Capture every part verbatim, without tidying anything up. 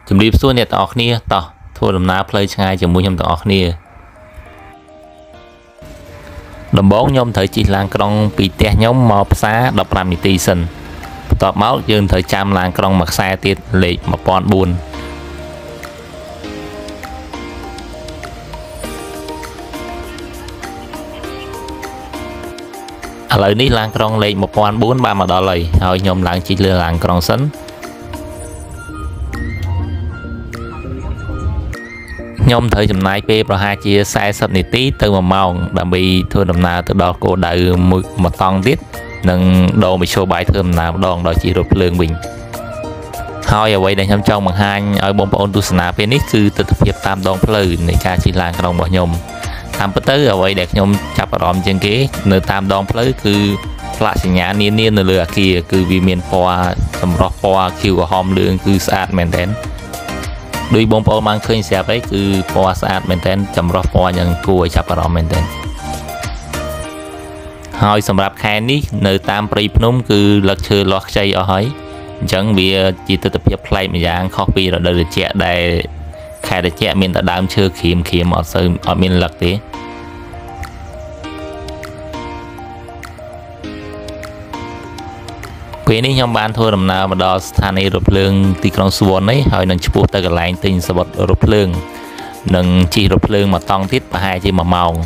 ជំរាបសួរអ្នកទាំងអស់គ្នាតោះធ្វើដំណើរផ្លូវឆ្ងាយជាមួយខ្ញុំទាំងអស់គ្នាដំបូងខ្ញុំត្រូវជិះឡានក្រុងពីផ្ទះខ្ញុំមកផ្សារដប់ប្រាំនាទីសិនបន្ទាប់មកយើងត្រូវចាំឡានក្រុងមួយខ្សែទៀតលេខmột nghìn bốn trămឥឡូវនេះឡានក្រុងលេខmột nghìn bốn trămបានមកដល់ហើយហើយខ្ញុំឡើងជិះលើឡានក្រុងសិនខ្ញុំត្រូវចំណាយពេលប្រហែលជាสี่สิบនាទីទៅមួយម៉ោងដើម្បីធ្វើដំណើរទៅដល់គោលដៅមួយមួយតង់ទៀតនិងដូរមធ្យោបាយធ្វើដំណើរម្ដងដល់ជិះរថភ្លើងវិញហើយអ្វីដែលខ្ញុំចង់បង្ហាញឲ្យបងប្អូនទស្សនាពេលនេះគឺទស្សនវិជ្ជាតាមដងផ្លូវនៃការជិះឡានក្រុងរបស់ខ្ញុំតាមពិតទៅអ្វីដែលខ្ញុំចាប់អារម្មណ៍ជាងគេនៅតាមដងផ្លូវគឺផ្លាកសញ្ញានានានៅលើអគារគឺវាមានពណ៌ចម្រុះពណ៌ខៀវក្រហមលឿងគឺស្អាតមែនទែនដោយបងប្អូនបានឃើញស្រាប់ហើយគឺពណ៌ស្អាតមែនទែនចម្រុះពណ៌យ៉ាងគួរឲ្យចាប់អារម្មណ៍មែនទែនហើយសម្រាប់ខែនេះនៅតាមព្រៃភ្នំគឺលឹកឈើលាស់ខ្ចីអស់ហើយអញ្ចឹងវាជាទិដ្ឋភាពប្លែកម្យ៉ាងខុសពីរដូវត្រជាក់ដែលខែត្រជាក់មានតែដើមឈើក្រៀមក្រៀមអត់សូវអត់មានលឹកទេពេលនេះខ្ញុំបានធ្វើដំណើរមកដល់ស្ថានីយ៍រថភ្លើងទីក្រុងសុវណ្ណនេះហើយនឹងឆ្ពោះទៅកន្លែងទិញសវត្ថរថភ្លើងនិងជិះរថភ្លើងមកតង់ទៀតប្រហែលជាមួយម៉ោង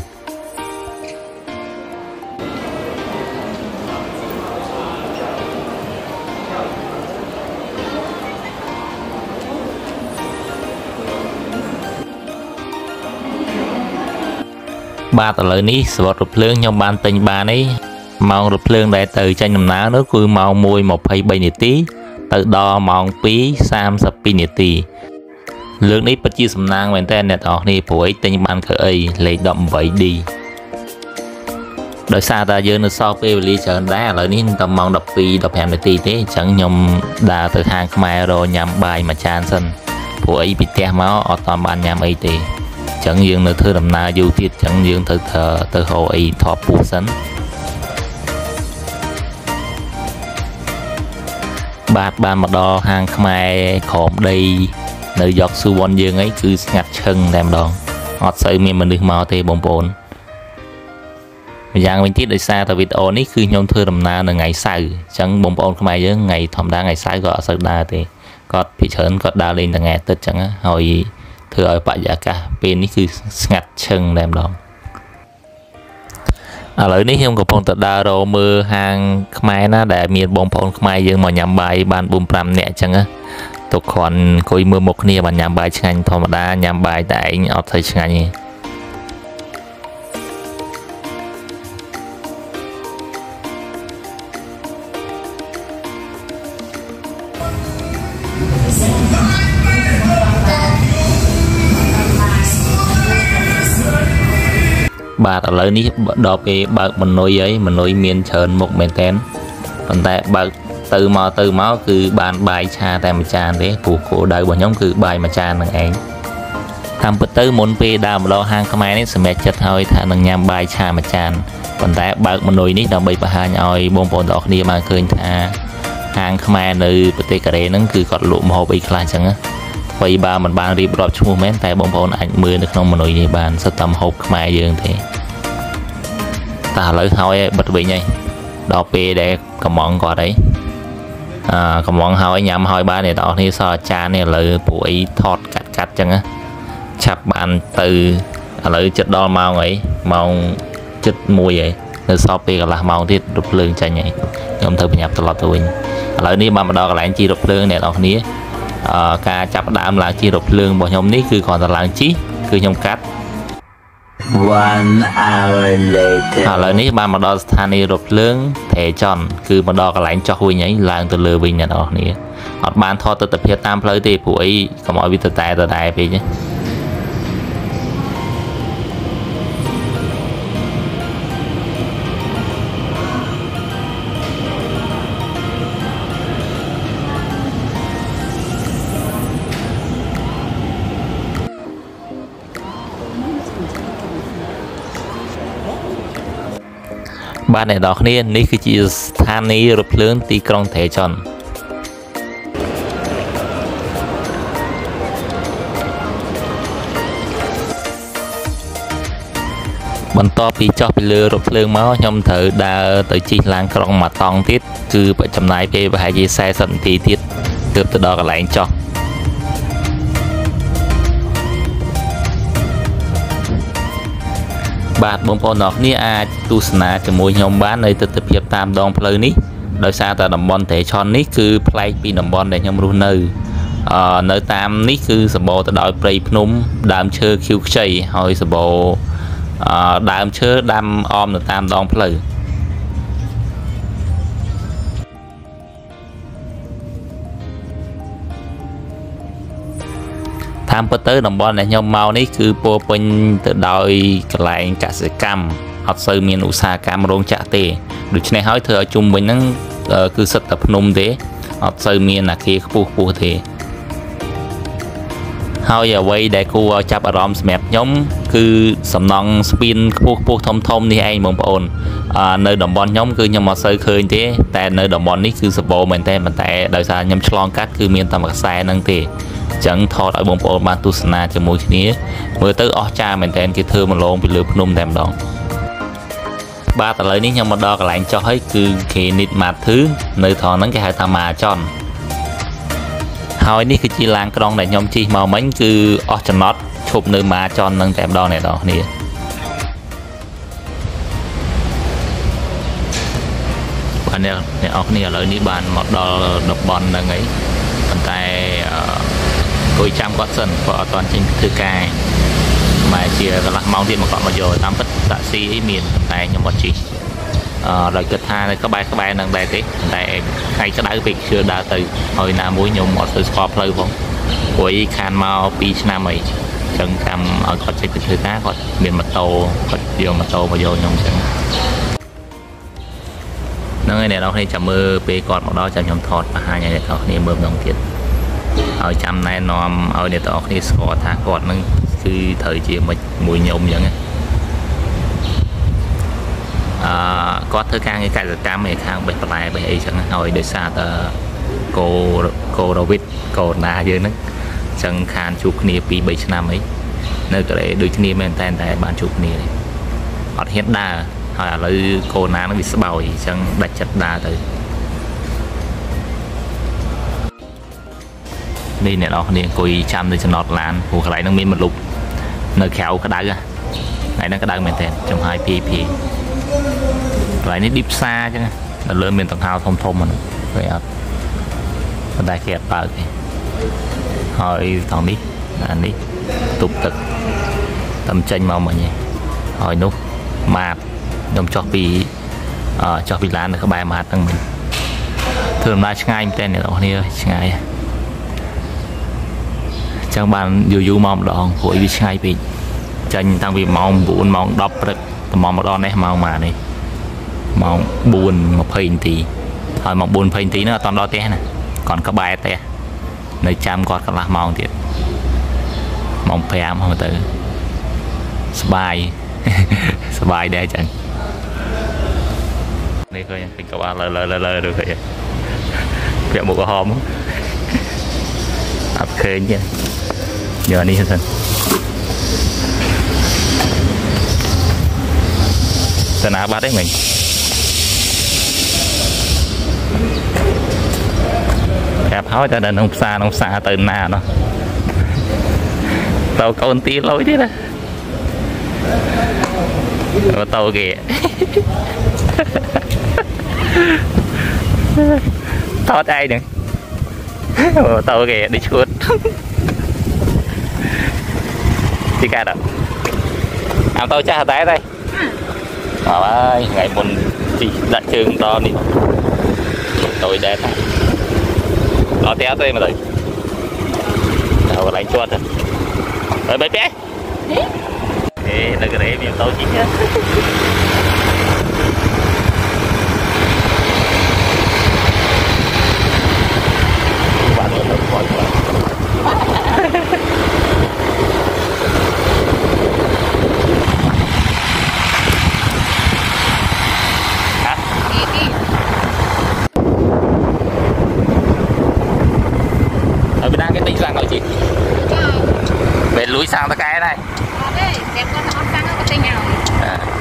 បាទឥឡូវនេះសវត្ថរថភ្លើងខ្ញុំបានទិញបានហើយម៉ោងរថភ្លើងដែលទៅចេញដំណើរនោះគឺម៉ោងមួយម៉ាត់hai mươiនាទីទៅដល់ម៉ោងពីរសាមសិបពីរនាទីលើកនេះពិតជាសំណាងមែនតើអ្នកទាំងអស់គ្នាព្រោះឯងទិញបានគឺអីលេខeighty-eight Dដោយសារតែយើងនៅសល់ពេលវេលាច្រើនដែរឥឡូវនេះដល់ម៉ោងtwelve fifteenនាទីទេអញ្ចឹងខ្ញុំដើរទៅហាងខ្មែររកញ៉ាំបាយមួយចានសិនព្រោះអីពីផ្ទះមកអត់តាមបានញ៉ាំអីទេអញ្ចឹងយើងនៅធ្វើដំណើរយូរទៀតអញ្ចឹងយើងត្រូវទៅហៅអីថតពោះសិនបាទបានមកដល់ហាងខ្មែរក្រមដីនៅយកសុវណ្ណយើងអីគឺស្ងាត់ឈឹងតែម្ដងអត់សូវមានមនុស្សមកទេបងប្អូនម្យ៉ាងវិញទៀតដោយសារតែវីដេអូនេះគឺខ្ញុំធ្វើដំណើរនៅថ្ងៃសៅរ៍អញ្ចឹងបងប្អូនខ្មែរយើងថ្ងៃធម្មតាថ្ងៃសៅរ៍ក៏អត់សូវដើរទេគាត់ភិកច្រើនគាត់ដើរលេងថ្ងៃអាទិត្យអញ្ចឹងហើយធ្វើឲ្យបរិយាកាសពេលនេះគឺស្ងាត់ឈឹងតែម្ដងឥឡូវនេះខ្ញុំកំពុងទៅដើររកមើលហាងខ្មែរណាដែលមានបងប្អូនខ្មែរយើងមកញ៉ាំបាយបានfour fiveនាក់អញ្ចឹងទុកគ្រាន់អង្គុយមើលមុខគ្នាបានញ៉ាំបាយឆ្ងាញ់ធម្មតាញ៉ាំបាយតែឯងអត់ស្អីឆ្ងាញ់ទេបាទឥឡូវនេះដល់ពេលបើកម៉នុយហើយម៉នុយមានច្រើនមុខមែនតើប៉ុន្តែបើកទៅមកទៅមកគឺបានបាយឆាតែមួយចានទេព្រោះគោលដៅរបស់ខ្ញុំគឺបាយមួយចាននឹងឯងតាមពិតទៅមុនពេលដើរមកដល់ហាងខ្មែរនេះសម្រេចចិត្តហើយថានឹងញ៉ាំបាយឆាមួយចានប៉ុន្តែបើកម៉នុយនេះដើម្បីបង្ហាញឲ្យបងប្អូនទាំងអស់គ្នាបានឃើញថាហាងខ្មែរនៅប្រទេសកូរ៉េហ្នឹងគឺគាត់លក់ម្ហូបអីខ្លះអញ្ចឹងណាអ្វីបើមិនបានរៀបរាប់ឈ្មោះមែនតែបងប្អូនអាចមើលនៅក្នុងម៉នុយនេះបានសិតតែម្ហូបខ្មែរយើងទេតែឥឡូវហើយបិទវិញហើយដល់ពេលដែលកំងគាត់អីអឺកំងហើយញ៉ាំហើយបានអ្នកទាំងអស់គ្នាសល់ចាននេះឥឡូវពួកអីថតកាត់កាត់អញ្ចឹងណាឆាប់បានទៅឥឡូវចិត្តដល់ម៉ោងអីម៉ោងចិត្តមួយហើយនៅសល់ពេលកន្លះម៉ោងទៀតរថភ្លើងចាញ់ហើយខ្ញុំត្រូវប្រញាប់ត្រឡប់ទៅវិញឥឡូវនេះបានមកដល់កន្លែងជិះរថភ្លើងអ្នកទាំងអស់គ្នាអឺការចាប់ដើមឡើងជិះរថភ្លើងរបស់ខ្ញុំនេះគឺគ្រាន់តែឡើងជិះគឺខ្ញុំកាត់ one hour later ឥឡូវនេះបានមកដល់ស្ថានីយ៍រថភ្លើងថេចន់គឺមកដល់កន្លែងចុះវិញហើយឡើងទៅលើវិញអ្នកនរគ្នាអត់បានថតទស្សនវិជ្ជាតាមផ្លូវទេព្រោះអីកុំឲ្យវាទៅតែទៅតែពេកណាបាទអ្នកនរគ្នានេះគឺជាស្ថានីយ៍រថភ្លើងទីក្រុងថេចន់បន្ទាប់ពីចុះពីលើរថភ្លើងមកខ្ញុំត្រូវដើរទៅជិះឡានក្រុងមួយតង់ទៀតគឺចំណាយពេលប្រហែលជាสี่สิบនាទីទៀតទើបទៅដល់កន្លែងចុះបាទបងប្អូនអ្នកគ្នាអាចទស្សនាជាមួយខ្ញុំបាននៅទស្សនវិជ្ជាតាមដងផ្លូវនេះដោយសារតែតំបន់តេឆុននេះគឺប្លែកពីតំបន់ដែលខ្ញុំរស់នៅអឺនៅតាមនេះគឺសម្បូរទៅដោយព្រៃភ្នំដើមឈើខៀវខ្ចីហើយសម្បូរអឺដើមឈើដាំអមនៅតាមដងផ្លូវតាមពិតទៅតំបន់ដែលខ្ញុំមកនេះគឺពោរពេញទៅដោយកន្លែងកសិកម្មអត់សូវមានឧស្សាហកម្មរោងចក្រទេដូច្នេះហើយធ្វើឲ្យជុំវិញហ្នឹងគឺសិតតែភ្នំទេអត់សូវមានអាគារខ្ពស់ខ្ពស់ទេហើយអ្វីដែលគួរឲ្យចាប់អារម្មណ៍សម្រាប់ខ្ញុំគឺសំណង់ស្ពានខ្ពស់ខ្ពស់ធំធំនេះឯងបងប្អូននៅតំបន់ខ្ញុំគឺខ្ញុំអត់សូវឃើញទេតែនៅតំបន់នេះគឺសម្បូរមែនតើប៉ុន្តែដោយសារខ្ញុំឆ្លងកាត់គឺមានតែមួយខ្សែហ្នឹងទេអញ្ចឹងថតឲ្យបងប្អូនបានទស្សនាជាមួយគ្នាមើលទៅអស្ចារ្យមែនតើគេធ្វើមកលងពីលើភ្នំតែម្ដងបាទឥឡូវនេះខ្ញុំមកដល់កន្លែងចុះហើយគឺគេនិតម៉ាធឺនៅត្រង់ហ្នឹងគេហៅថាម៉ាចន់ហើយនេះគឺជាឡានក្រុងដែលខ្ញុំជិះមកមិញគឺអស់ចំណត់ឈប់នៅម៉ាចន់ហ្នឹងតែម្ដងអ្នកនរគ្នាបាទអ្នកអ្នកនរគ្នាឥឡូវនេះបានមកដល់តំបន់ហ្នឹងហើយប៉ុន្តែអឺគួយចាំគាត់សិនគាត់អត់ទាន់ចេញធ្វើការម៉ែជាកន្លះម៉ោងទៀតមកគាត់មកយកតាមពិតតាក់ស៊ីអីមានតែខ្ញុំអត់ជិះអឺដោយគិតថានៅក្បែរក្បែរនឹងដែរទេតែថ្ងៃក្តៅពេកជឿដើរទៅហើយណាមួយខ្ញុំអត់ទៅស្គាល់ផ្លូវផងព្រោះខានមកពីរឆ្នាំអីអញ្ចឹងតាមឲ្យគាត់ចេញទៅធ្វើការគាត់មានម៉ូតូគាត់យកម៉ូតូមកយកខ្ញុំអញ្ចឹងហ្នឹងហើយអ្នកនរគ្នាចាំមើលពេលគាត់មកដល់ចាំខ្ញុំថតបង្ហាញឲ្យអ្នកនរគ្នាមើលម្ដងទៀតហើយចាំណែនាំឲ្យអ្នកនរគ្នាស្គាល់ថាគាត់នឹងគឺត្រូវជាមិនមួយខ្ញុំអញ្ចឹងអឺគាត់ធ្វើការងារកសិកម្មឯខាងបេះបន្លែបេះអីចឹងហើយដោយសារតែកូកូវីដកូវីដយើងហ្នឹងអញ្ចឹងខានជួបគ្នាពីរបីឆ្នាំអីនៅកន្លែងដូចគ្នាមែនតែតែបានជួបគ្នាអត់ហ៊ានដើរហើយឥឡូវកូវីដហ្នឹងវាស្បោយអញ្ចឹងដាច់ចិត្តដើរទៅនេះអ្នកនរគ្នាអង្គុយចាំនៅចំណតឡានព្រោះកន្លែងហ្នឹងមានមលុបនៅក្រៅក្តៅហ្នឹងហ្នឹងក្តៅមែនតើចំហាយភីភីកន្លែងនេះឌីផ្សារអញ្ចឹងដល់លើមានដង្ហោធំធំហ្នឹងគេអត់ប៉ុន្តែគេអត់បើកទេហើយថងនេះអានេះទប់ទឹកតាមចេញមកមិញហើយនោះម៉ាតខ្ញុំចុះពីអឺចុះពីឡាននៅក្បែរម៉ាតហ្នឹងមិញធ្វើដំណើរឆ្ងាយមែនតើអ្នកនរគ្នាឆ្ងាយចឹងបានយូរយូរមកម្ដងព្រោះវាឆ្ងាយពេកចាញ់តាំងពីម៉ោង9ម៉ោង10ព្រឹកទៅមកដល់នេះម៉ោងម៉ានេះម៉ោងបួនម្ភៃនាទីហើយម៉ោងបួនម្ភៃនាទីនោះអត់ដល់ផ្ទះណាគាត់ក្បែរផ្ទះនៅចាំគាត់កន្លះម៉ោងទៀតម៉ោងប្រាំហ្នឹងទៅស្បាយស្បាយដែរចឹងនេះឃើញឃើញក្បាលលើលើលើឬឃើញពាក់មុខក្រហមអត់ឃើញទេយកនេះសិនទៅណាបាត់ទេមិញប្រាប់ហើយតែនៅក្នុងផ្សារក្នុងផ្សារទៅណាណោះទៅកូនទីលុយទៀតណាម៉ូតូគេថតអីហ្នឹងម៉ូតូគេđiឈួតទីកាត់អត់ទៅចាស់តែទេអើយថ្ងៃមុនទីដាក់ជើងតនេះទៅដែរថាអត់ទេអត់ទេមកទៅដល់កន្លែងជាប់ទៅហើយបែបទេហេនៅកន្លែងមានតូចជីទៀតបាទទៅទៅគាត់về lúi sang ta cái này. Ờ đấy, xem con nó sang nó có tay nhau. À.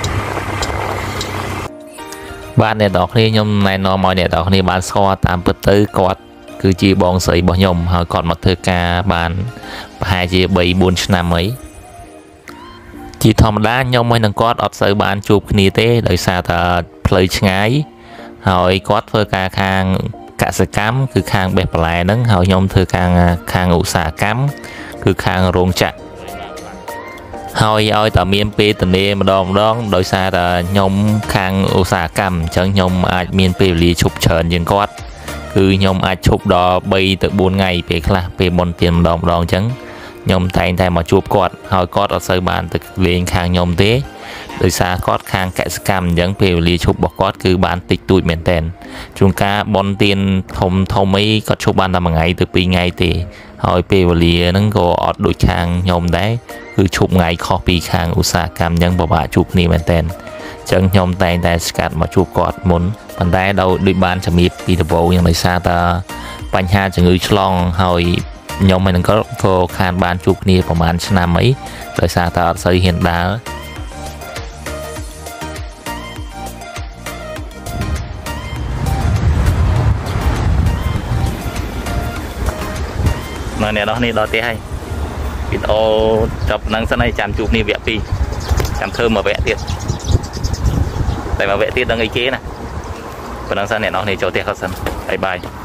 bạn này đọc đi nhom này nó mọi này đọc đi bạn so tạm bật tới quạt cứ chỉ bong sấy bỏ nhom hồi còn một thời ca bạn hai chỉ bảy bốn năm ấy chỉ thầm đá nhom mới能គាត់អត់សូវបានជួបគ្នាទេដោយសារតែផ្លូវឆ្ងាយហើយគាត់ធ្វើការខាងកសិកម្មគឺខាងបេះបន្លែហ្នឹងហើយខ្ញុំធ្វើខាងខាងឧស្សាហកម្មគឺខាងរោងចក្រហើយឲ្យតែមានពេលទនេម្ដងម្ដងដោយសារតែខ្ញុំខាងឧស្សាហកម្មអញ្ចឹងខ្ញុំអាចមានពេលវេលាឈប់ច្រើនជាងគាត់គឺខ្ញុំអាចឈប់ដល់បីទៅបួនថ្ងៃពេលខ្លះពេលមុនទៀនម្ដងម្ដងអញ្ចឹងខ្ញុំតែងតែមកជួបគាត់ហើយគាត់អត់សូវបានទៅលេងខាងខ្ញុំទេដោយសារគាត់ខាងកសិកម្មអញ្ចឹងពេលវេលាឈប់របស់គាត់គឺបានតិចតួចមែនតើជួនកាលបនទៀនធំធំអីគាត់ឈប់បានតែមួយថ្ងៃទៅពីរថ្ងៃទេហើយពេលវេលាហ្នឹងក៏អត់ដូចខាងខ្ញុំដែរគឺឈប់ថ្ងៃខុសពីខាងឧស្សាហកម្មអញ្ចឹងពិបាកជួបគ្នាមែនតើអញ្ចឹងខ្ញុំតែងតែស្កាត់មកជួបគាត់មុនប៉ុន្តែដល់ដូចបានជំរាបពីដំបូងយ៉ាងដោយសារតែបញ្ហាជំងឺឆ្លងហើយខ្ញុំមិនក៏ក៏ខានបានជួបគ្នាប្រហែលឆ្នាំអីដោយសារតែអត់សូវហ៊ានដើរនៅអ្នកនោះនេះដល់ទេហើយវីដេអូចប់ហ្នឹងសិនហើយចាំជួបគ្នាវគ្គពីរចាំធ្វើមួយវគ្គទៀតតែមួយវគ្គទៀតដឹងអីគេណាប៉ុណ្ណឹងសិនអ្នកនោះនេះចូលផ្ទះគាត់សិនបាយបាយ